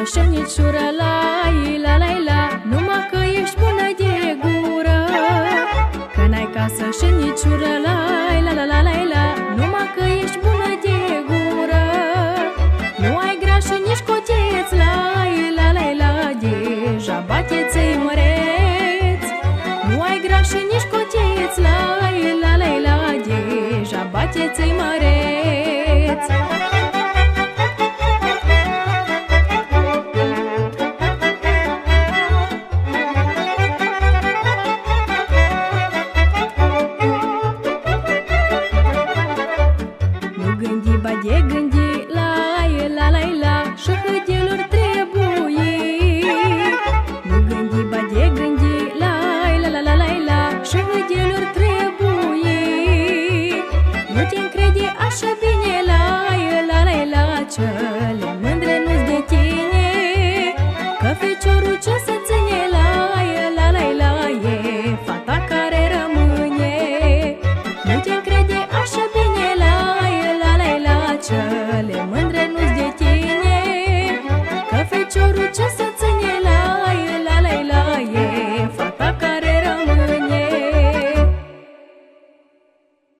șănițură, la la la la, numai că ești bună de gură. Că n-ai casă, șănițură, la la la la la la, numai că ești bună de gură. Nu ai graș nici coteț, la la la la, deja bate-ți-i măreț. Nu ai graș nici coteț, la la la la, deja bate-ți-i măreț. Gândi, ba de gândi,